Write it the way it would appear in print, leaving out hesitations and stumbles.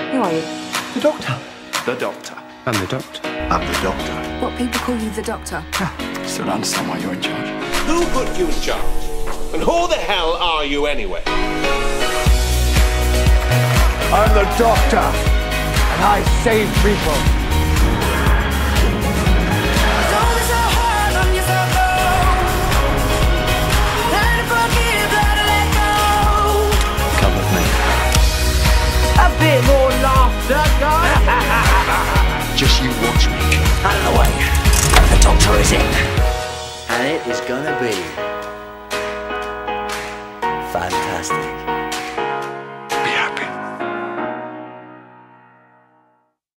Who are you? The Doctor. The Doctor. I'm the Doctor. I'm the Doctor. What people call you the Doctor? Still don't understand why you're in charge. Who put you in charge? And who the hell are you anyway? I'm the Doctor, and I save people. Come with me. A bit more laughter, guys. Just you watch me. Out of the way. The Doctor is in. And it is gonna be fantastic.